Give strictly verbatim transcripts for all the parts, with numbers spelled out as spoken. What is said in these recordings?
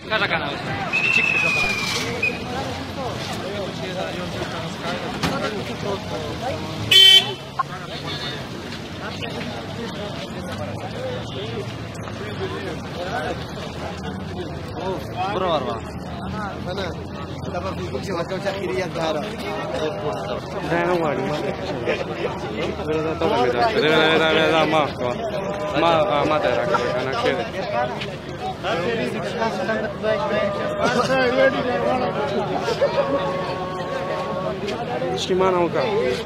Katakana. Berapa? Mana? Dapat buku sih macam cak kiri yang dahara. Jangan wari mana? Berada tahu kita. Berada berada maaf kau. Ma ma terang kerana kiri. Gimana muka?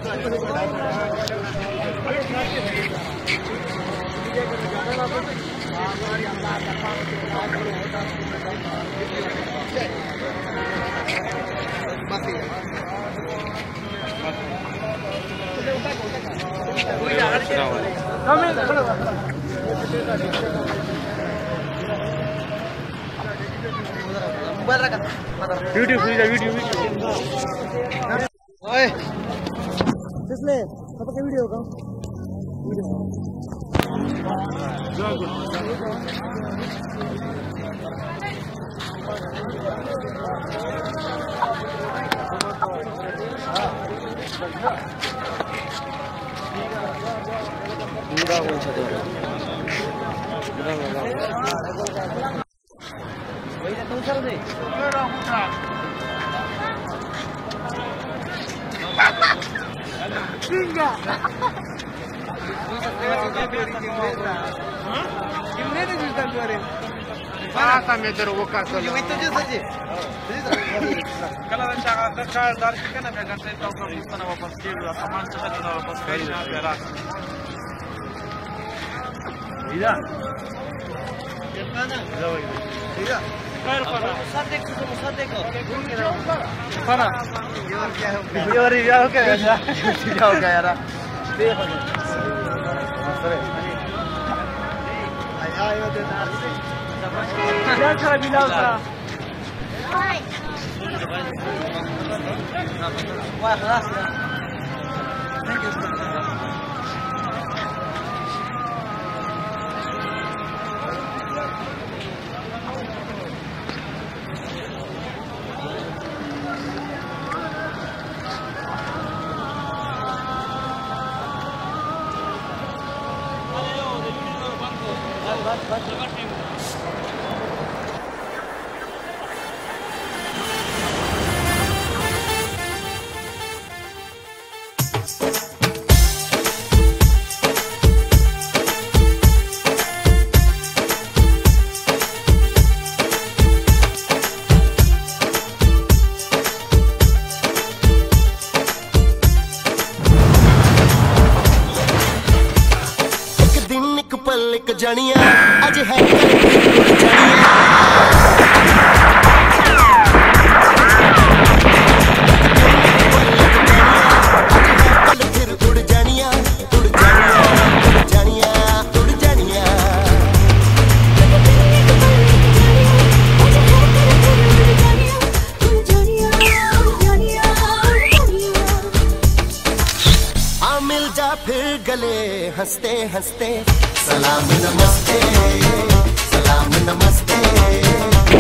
YouTube video video video. Oi. Kisle, apa ke video kau? Video. Jago. Murah pun satu. Murah murah. Wajah tu sar deh. Murah murah. Tingga. Gimana tu juta dua ribu? Berapa meter buka solo? Itu je saja. Kalau cakap cakap dari kan ada kan saya tahu kalau istana wapas kiri, saman saya tahu wapas kiri na berat. Tidak. Mana? Jauh ini. Tidak. Kau mana? Sate tu semua sate kau. Mana? Biar biar okay ya. Jauh kaya ra. Deh. Sorry. Ayo ayo deh. Jangan salah bilang salah. Hai. Wah, kelas ya. Thank you. जानिया आज है जानिया कल फिर उड़ जानिया उड़ जानिया उड़ जानिया उड़ जानिया आ मिल जा फिर गले हंसते हंसते सलाम नमस्ते सलाम नमस्ते